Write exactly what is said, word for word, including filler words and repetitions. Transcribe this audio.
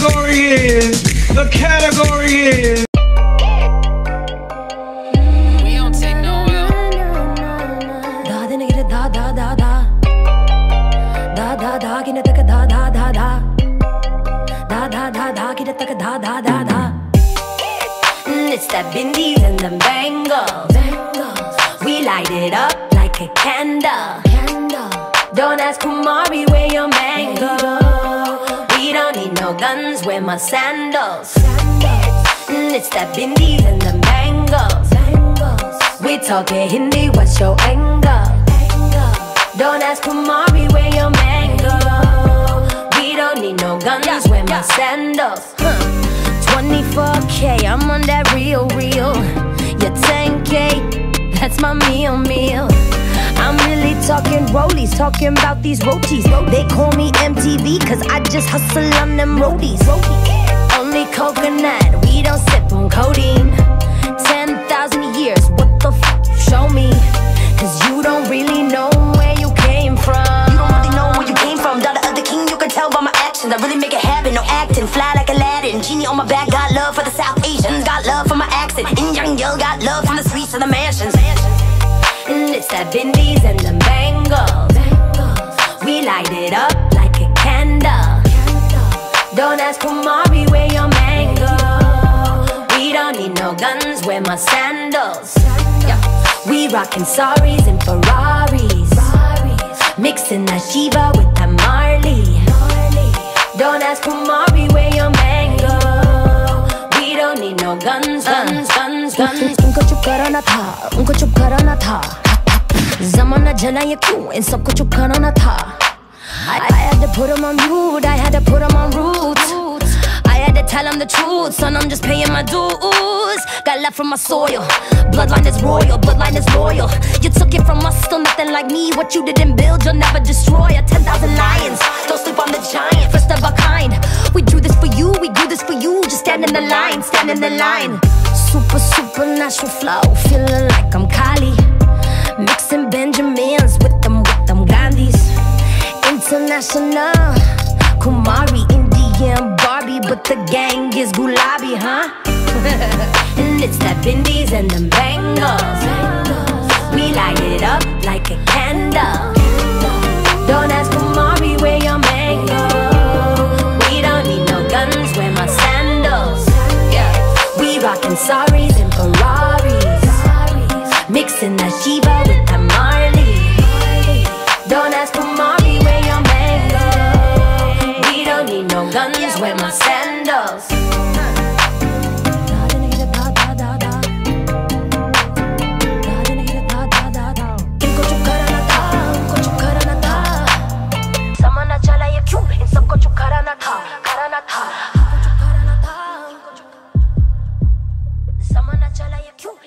category is, the category is. We don't take no L. Da da nigga da da da da. Da da da gina taka da da da da. Da da da da gina taka da da da da. It's that bindis and them bangles. We light it up like a candle. Don't ask Kumari where your man go. We don't need no guns, wear my sandals. It's that bindis and them bangles. We talking Hindi, what's your angle? Don't ask Kumari where your man go. We don't need no guns, wear my sandals. twenty-four K, I'm on that real, real. You're ten K, that's my meal, meal. I'm really talking rollies, talking about these rotis. They call me M T V, cause I just hustle on them roadies. Only coconut, we don't sip on codeine. Ten thousand years, what the f***, show me. Cause you don't really know where you came from. You don't really know where you came from. Daughter of the king, you can tell by my actions. I really make it happen, no acting. Fly like Aladdin, genie on my back. Got love for the South Asians, got love for my accent. In young girl, got love from the streets of the mansions. And it's that bindis and them bangles. We light it up like a candle. Don't ask Kumari where your man go. We don't need no guns, wear my sandals. Yeah. We rockin' saris and Ferraris, mixing that Shiva with that Marley. Don't ask Kumari where your man go. We don't need no guns, guns, guns, guns. इनको चुप कराना था, उनको चुप कराना था. ज़माना जला ये क्यों, इन सबको चुप कराना था. I, I had to put him on mute, I had to put him on roots. I had to tell him the truth, son, I'm just paying my dues. Got love from my soil, bloodline is royal, bloodline is loyal. You took it from us, still nothing like me. What you didn't build, you'll never destroy. A ten thousand lions, don't sleep on the giant, first of a kind. We do this for you, we do this for you. Just stand in the line, stand in the line. Super, supernatural flow, feeling like I'm Kali. Mixing Benjamins with them, with them Gandhis. International, Kumari, Indian, Barbie, but the gang is Gulabi, huh? And it's that bindis and them bangles. We light it up like a candle. Don't ask Kumari where your man go. We don't need no guns, wear my sandals. Yeah. We rockin' saris and Ferraris, mixing that Shiva with that Marley. Don't ask Kumari where your man go. We don't need no guns, wear my sandals. इनको चुप कराना था, उनको चुप कराना था. ज़माना चला ये क्यों, इन सबको चुप कराना था, कराना था. ज़माना चला ये क्यों.